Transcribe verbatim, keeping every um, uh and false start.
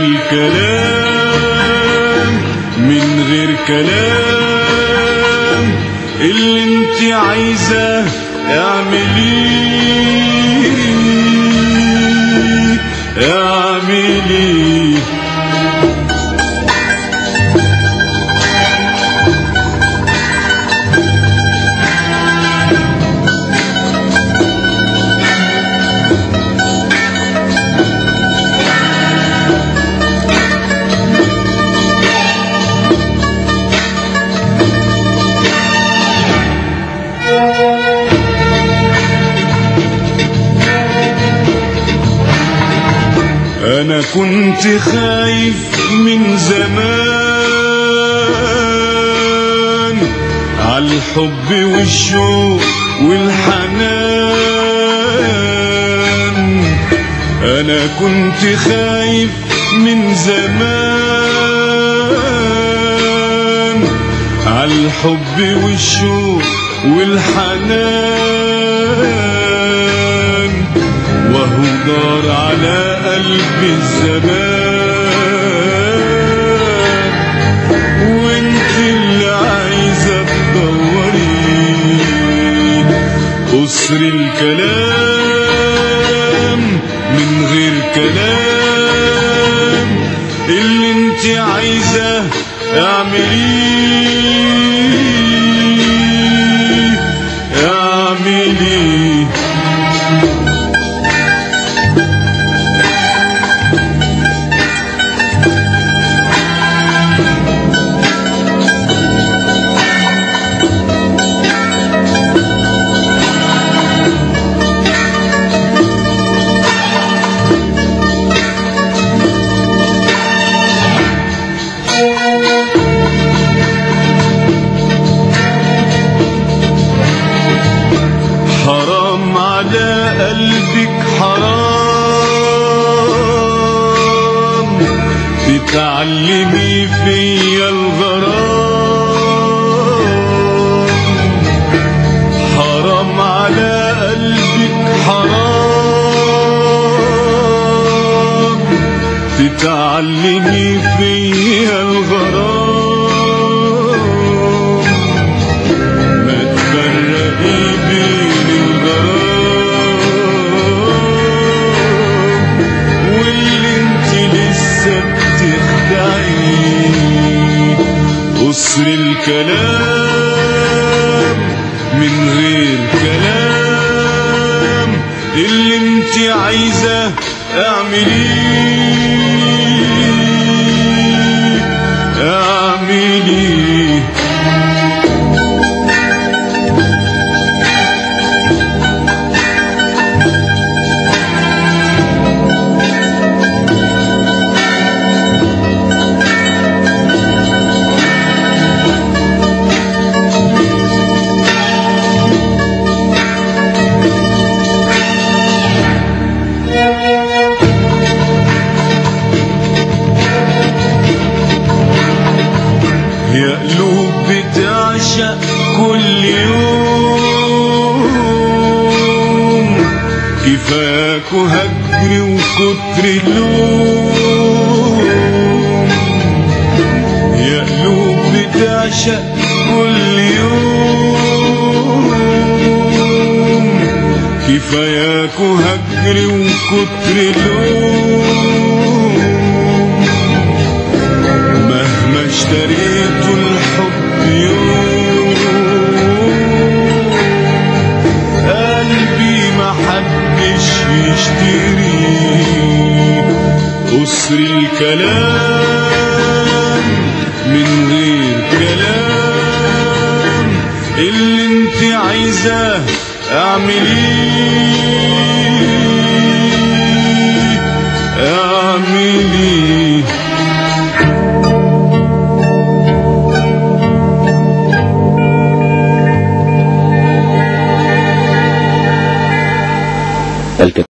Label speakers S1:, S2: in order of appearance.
S1: الكلام من غير كلام، اللي انت عايزاه اعمليه اعمليه. أنا كنت خايف من زمان عالحب والشوق والحنان، أنا كنت خايف من زمان عالحب والشوق والحنان، وهو دار على قلبي الزمان، وانت اللي عايزة تدوري قصر الكلام من غير كلام، اللي انت عايزة اعمليه اعمليه. حرام على قلبك حرام تتعلمي فيا الغرام، حرام على قلبك حرام تتعلمي فيا الغرام، ما تفرقي بين الغرام واللي انت لسه بتخدعيه قصر الكلام من غير كلام، اللي انت عايزة اعمليه اعمليه. يا قلوب بتعشق كل يوم، كفاكوا هجري وكتر اللوم، يا قلوب بتعشق كل يوم، كفاياكوا هجري وكتر اللوم، مهما اشتريتوا الحب يوم قلبي ما حدش يشتري قصر الكلام من غير كلام، اللي انت عايزاه اعمليه اعمليه.